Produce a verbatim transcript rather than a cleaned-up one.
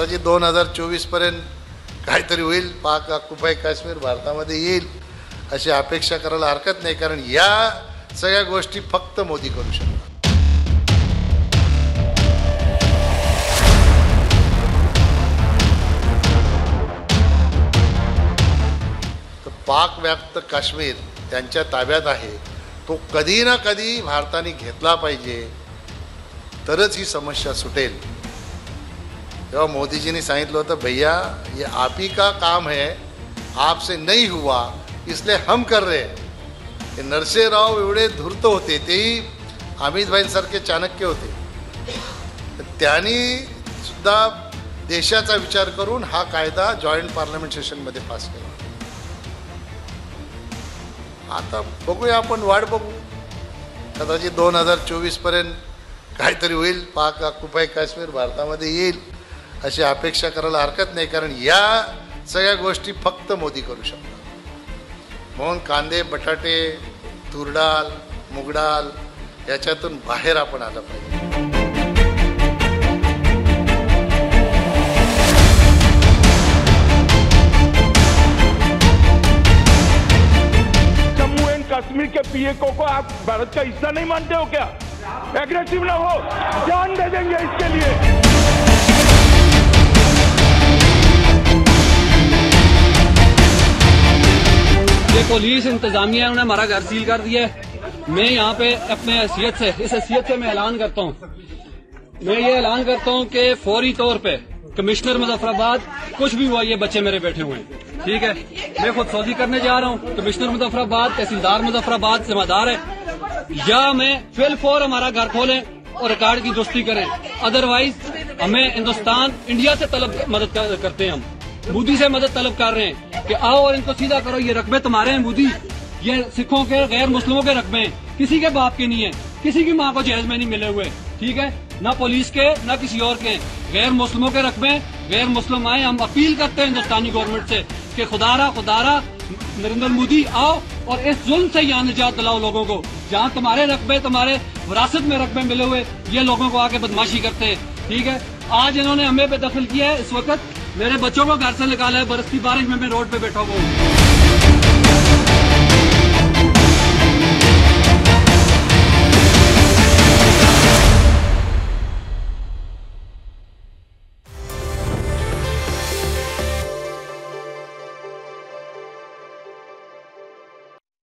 कदाचित दोन हजार चोवीस पर्यंत काहीतरी होईल, पाक ऑक्युपाय काश्मीर भारतामध्ये येईल अशी अपेक्षा करायला हरकत नाही, कारण या सगळ्या गोष्टी फक्त मोदी करू शकतात. तर पाक व्याप्त काश्मीर त्यांच्या ताब्यात आहे, तो कधी ना कधी भारताने घेतला पाहिजे, तरच ही समस्या सुटेल. तेव्हा मोदीजींनी सांगितलं होतं, भैया ये आप ही का काम है, आपसे नहीं हुआ इसलिए हम कर रहे हैं. हे नरसिंहराव एवढे धूर्त होते, तेही अमितभाईंसारखे चाणक्य होते, तर त्यांनी सुद्धा देशाचा विचार करून हा कायदा जॉईंट पार्लमेंट सेशनमध्ये पास केला. आता बघूया, आपण वाट बघू, कदाचित दोन हजार चोवीस पर्यंत काहीतरी होईल, पाक ऑक्युपाय काश्मीर भारतामध्ये येईल अशी अपेक्षा करायला हरकत नाही, कारण या सगळ्या गोष्टी फक्त मोदी करू शकतात. म्हणून कांदे, बटाटे, तुरडाळ, मुगडाळ याच्यातून बाहेर आपण आलं पाहिजे. जम्मू एंड कश्मीर के पीएको को आप भारत का हिस्सा नहीं मानते हो क्या? एग्रेसिव ना हो, जान दे देंगे इसके लिए. ये पुलिस इंतजामिया उन्होंने हमारा घर सील कर दिया है. मैं यहाँ पे अपने हैसियत से इस हैसियत से मैं ऐलान करता हूँ मैं ये ऐलान करता हूँ कि फौरी तौर पे कमिश्नर मुजफ्फराबाद, कुछ भी हुआ, ये बच्चे मेरे बैठे हुए हैं, ठीक है. मैं खुद सौदी करने जा रहा हूँ. कमिश्नर मुजफ्फराबाद, तहसीलदार मुजफ्फराबाद जिम्मेदार है, या मैं फिल फोर हमारा घर खोलें और रिकॉर्ड की दुरुस्ती करें. अदरवाइज हमें हिंदुस्तान, इंडिया से तलब मदद करते हैं, हम मोदी से मदद तलब कर रहे हैं कि आओ और इनको सीधा करो. ये रकबे तुम्हारे हैं मोदी, ये सिखों के, गैर मुस्लिमों के रकबे हैं, किसी के बाप के नहीं है, किसी की माँ को जहेज में नहीं मिले हुए, ठीक है, ना पुलिस के ना किसी और के. गैर मुस्लिमों के रकबे, गैर मुस्लिम आए. हम अपील करते हैं हिंदुस्तानी गवर्नमेंट से कि खुदारा खुदारा नरेंद्र मोदी आओ और इस जुल्म से यहाँ निजात दिलाओ लोगों को. जहाँ तुम्हारे रकबे, तुम्हारे विरासत में रकबे मिले हुए, ये लोगों को आके बदमाशी करते हैं, ठीक है. आज इन्होंने हमें बेदखल किया है. इस वक्त मेरे बच्चों को घर से निकाला है, बरस की बारिश में मैं रोड पे बैठा हुआ हूँ.